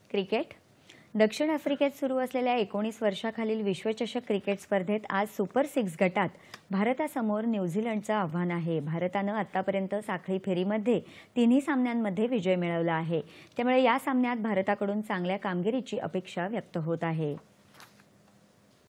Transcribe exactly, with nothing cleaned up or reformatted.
Cricket दक्षिण आफ्रिकेत सुरू असलेल्या एकोणीस वर्षाखालील विश्वचषक क्रिकेट स्पर्धेत आज सुपर सिक्स गटात भारतासमोर न्यूझीलंडचं आव्हान आहे। भारतानं आतापर्यंत साखळी फेरीमध्ये तिन्ही सामन्यांमध्ये विजय मिळवला आहे, त्यामुळे या सामन्यात भारताकडून चांगल्या कामगिरीची अपेक्षा व्यक्त होत आहे।